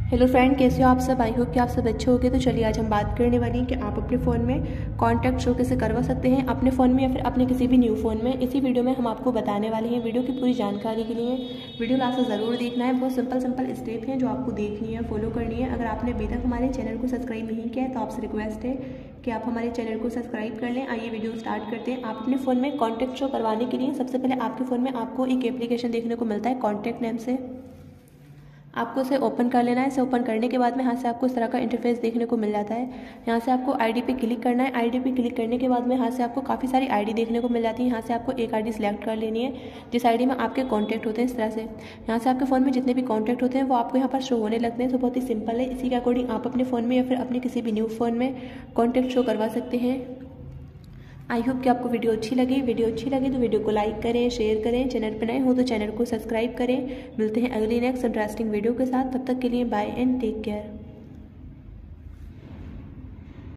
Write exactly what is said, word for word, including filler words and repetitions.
Hello friend, कैसे हो आप सब। आई होप कि आप सब अच्छे होंगे। तो चलिए आज हम बात करने वाली हैं कि आप अपने फ़ोन में कॉन्टैक्ट शो कैसे करवा सकते हैं अपने फ़ोन में या फिर अपने किसी भी न्यू फ़ोन में। इसी वीडियो में हम आपको बताने वाले हैं। वीडियो की पूरी जानकारी के लिए वीडियो लास्ट से ज़रूर देखना है। बहुत सिंपल सिंपल स्टेप हैं जो आपको देखनी है, फॉलो करनी है। अगर आपने अभी तक हमारे चैनल को सब्सक्राइब नहीं किया है तो आपसे रिक्वेस्ट है कि आप हमारे चैनल को सब्सक्राइब कर लें। आइए वीडियो स्टार्ट करते हैं। आप अपने फ़ोन में कॉन्टैक्ट शो करवाने के लिए सबसे पहले आपके फ़ोन में आपको एक एप्लीकेशन देखने को मिलता है कॉन्टैक्ट नेम से। आपको उसे ओपन कर लेना है। इसे ओपन करने के बाद में यहाँ से आपको इस तरह का इंटरफेस देखने को मिल जाता है। यहाँ से आपको आईडी पे क्लिक करना है। आईडी पे क्लिक करने के बाद में यहाँ से आपको काफ़ी सारी आईडी देखने को मिल जाती है। यहाँ से आपको एक आईडी सिलेक्ट कर लेनी है जिस आईडी में आपके कॉन्टैक्ट होते हैं। इस तरह से यहाँ से आपके फ़ोन में जितने भी कॉन्टैक्ट होते हैं वो आपको यहाँ पर शो होने लगते हैं। तो बहुत ही सिंपल है। इसी के अकॉर्डिंग आप अपने फ़ोन में या फिर अपने किसी भी न्यू फ़ोन में कॉन्टैक्ट शो करवा सकते हैं। आई होप कि आपको वीडियो अच्छी लगी। वीडियो अच्छी लगी तो वीडियो को लाइक करें, शेयर करें। चैनल पर नए हो तो चैनल को सब्सक्राइब करें। मिलते हैं अगली नेक्स्ट इंटरेस्टिंग वीडियो के साथ। तब तक के लिए बाय एंड टेक केयर।